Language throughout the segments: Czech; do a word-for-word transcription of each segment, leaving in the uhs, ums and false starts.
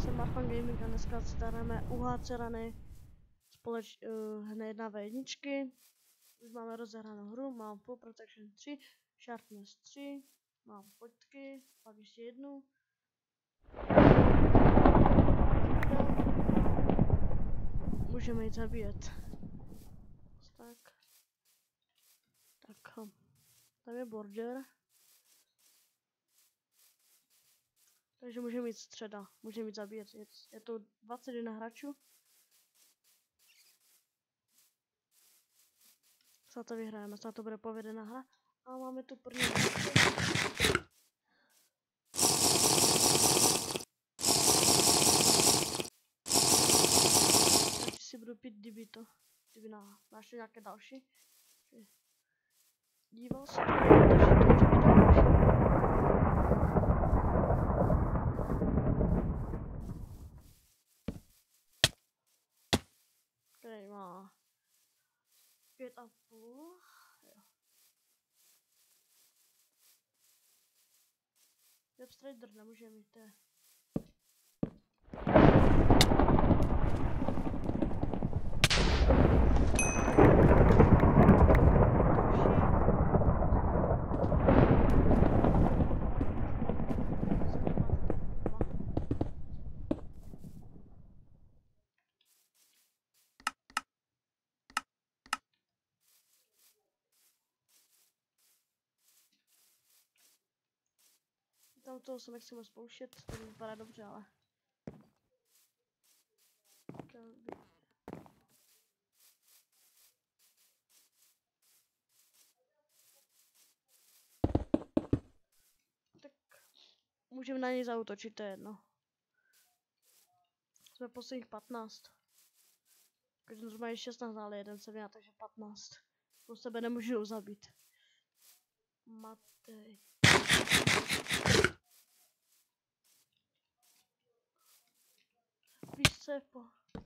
jsem Marfan Gaming a dneska si hrajeme U H C rany společ uh, hned na V jedna. Už máme rozehranou hru, mám Full Protection tři, Sharpness tři, mám pojďky, pak ještě jednu. Můžeme jít zabíjet. Tak. Tak. Tam je border. Takže můžeme jít středa, můžeme jít zabíjet. Je, je to dvacet jedna hráčů. Snad to vyhrajeme, snad to bude povedená hra. A máme tu první hráče. Radši si budu pít, kdyby to, kdyby na, našli nějaké další. Díval se to, takže to může být další. Který má pět a půl. Jo. Webstrader nemůže mít, to je. Tam toho se nechceme spouštět, to vypadá dobře, ale... Tak... Můžeme na něj zaútočit, to je jedno. Jsme posledních patnáct. Takže normálně šestnáct, ale jeden se vyná, takže patnáct. Po sebe nemůžu zabít. Matej. Víš co je po...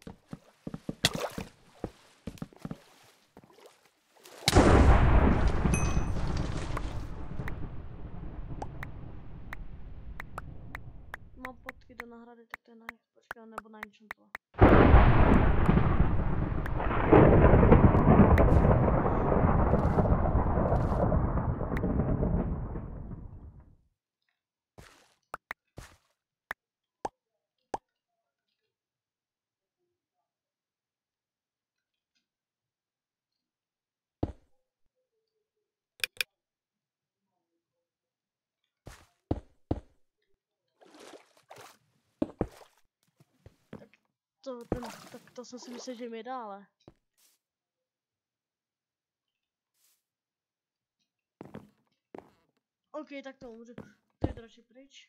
Mám potky do nahrady, tak to je na nich. Počkej, nebo na ničem to. To, ten, tak to jsem si myslel, že mi dá, ale... OK, tak to můžu. To je radši pryč.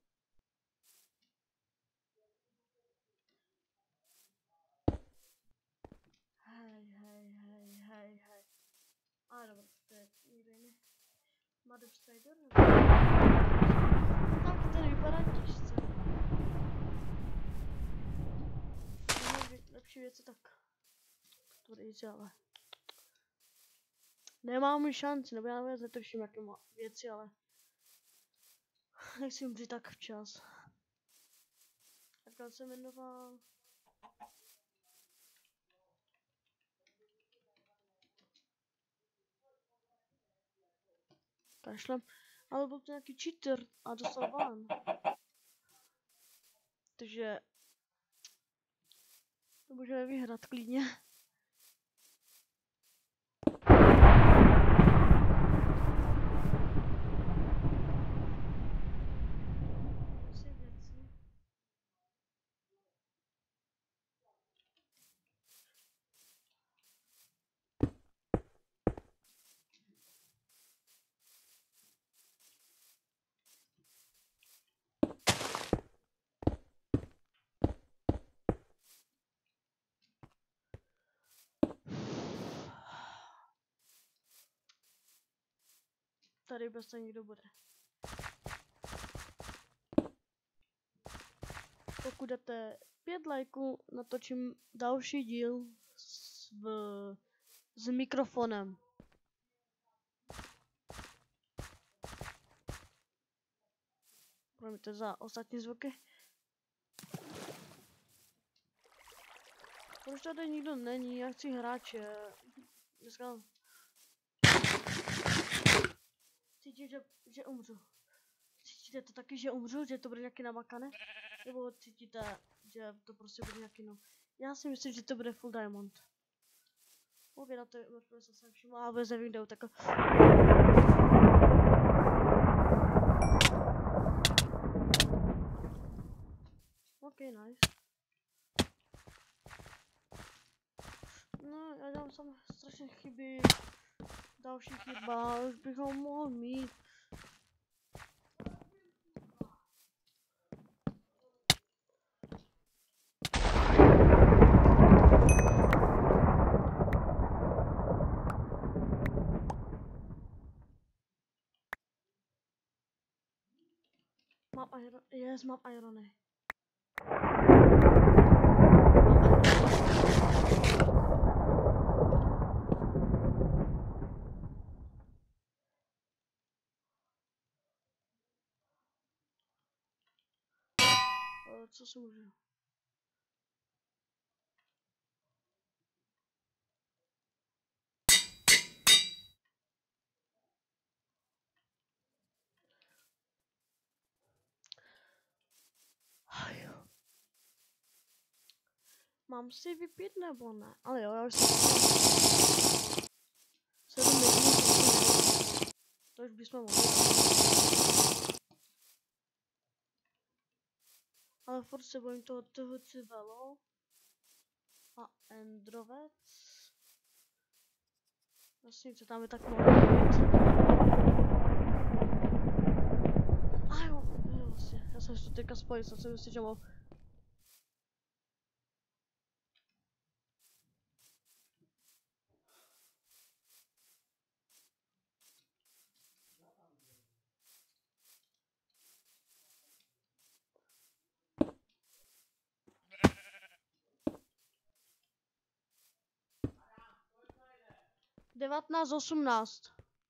Hej, hej, hej, hej, hej. A dobro, to je někde jiný. Má Webstrader? Tak to vypadá těžce. Lepší věci tak. To jde, ale... Nemám mi šanci, nebo já vůbec netuším, jaké má věci, ale... Nechci umřít tak včas. Jak se jmenoval... Kašlem. Ale byl to nějaký cheater a dostal ban. Takže... To můžeme vyhrát klidně. Tady bez toho někdo bude. Pokud dáte pět lajků, natočím další díl s, v, s mikrofonem. Promiňte za ostatní zvuky. Proč tady nikdo není? Já chci hráče. Dneska cítím, že, že umřu. Cítíte to taky, že umřu? Že to bude nějaký namakané? Nebo cítíte, že to prostě bude nějaký no? Já si myslím, že to bude full diamond. Ok, na to mrtvé se jsem všiml, ale vůbec nevím, kde utekl. Ok, nice. No, já dělám sam strašně chyby. Další chyba, už bych ho mohl mít. Mám iron, yes, mám irony. Co si můžu? Mám si vypít nebo ne? Ale jo, já už jsem sedm minut. To už bychom mohli. Ale furt se bojím toho toho civelo. A endrovec. Vlastně, co tam je tak mohlo být. A jo, jo, vlastně, já jsem si to teďka spojil, jsem si myslel, že mohl. devatenáct osmnáct.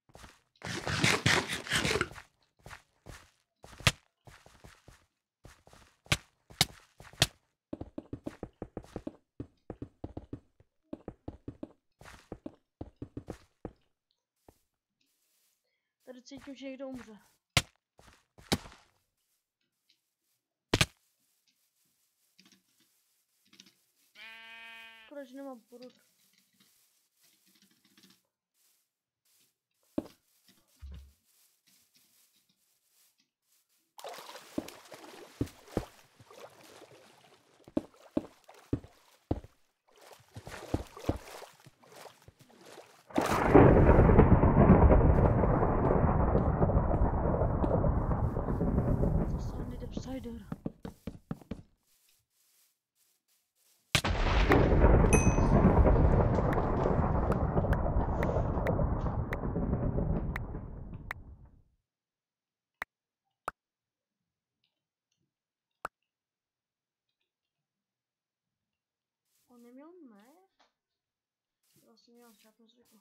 Tady cítím, že někdo umře. Škoda, že nemám porod. Zase jde Spider. On neměl mé? Vlastně měl šátnou zvyku.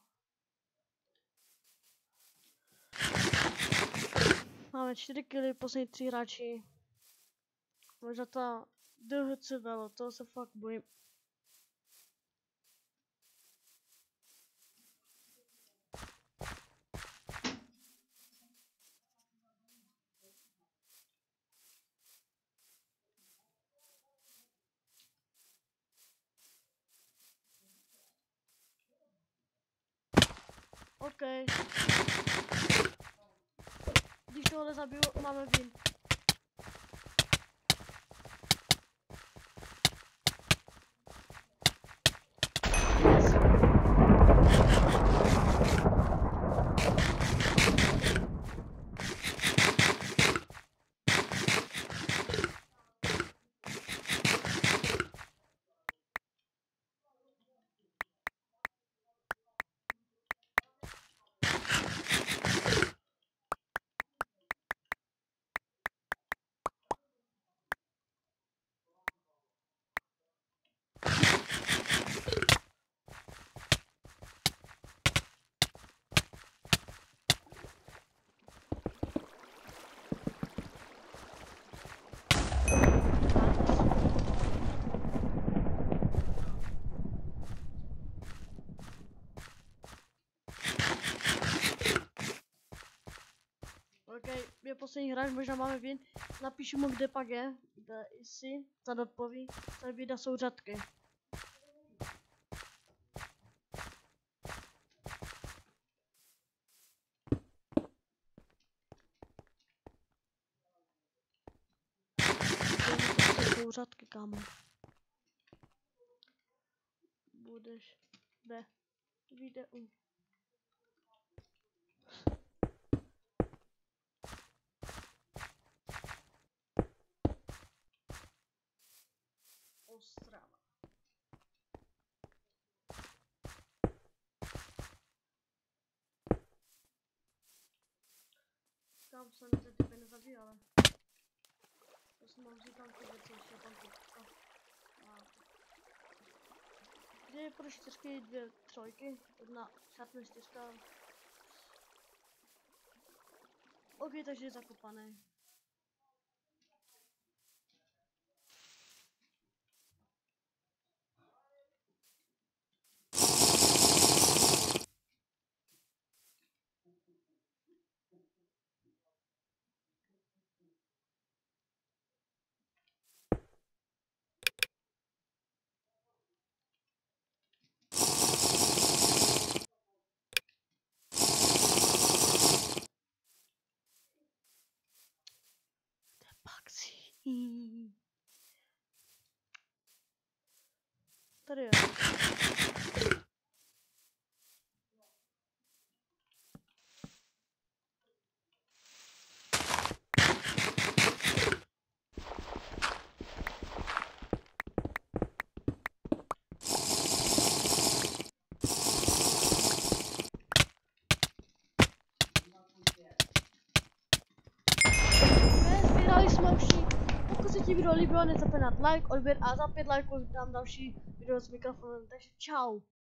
Máme čtyři killy, poslední tři hráči. Možná ta D H C velo, toho se fakt bojím. OK. Když tohle zabiju, máme win. poslední hráč, možná máme vin. Napíšu mu, kde pak je, kde jsi, ten odpoví, tady videa jsou řadky. To jsou řadky, kámo. Budeš ve videu. Ostrava. Kam se mi ty typy nezabíjí, ale to si mám říkám ty věci, ještě tam ty. Dvě pro čtyřky, dvě trojky, jedna šatná čtyřka. OK, takže je zakopaný. Tady je. Sbírali jsme už. Pokud se ti video líbilo, nezapomeň na like, odběr a za pět lajků dám další video s mikrofonem, takže čau.